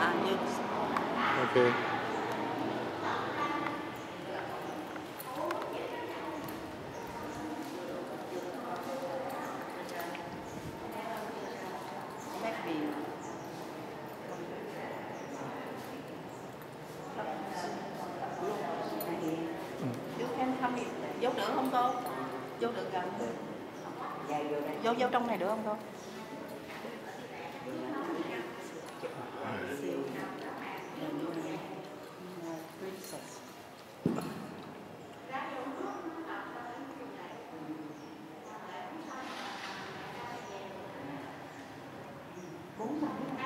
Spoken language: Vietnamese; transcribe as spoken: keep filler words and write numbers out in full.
À, như... Ok. You can come in. Vô được không cô? Vô được gần. Vô vô trong này được không cô? Bốn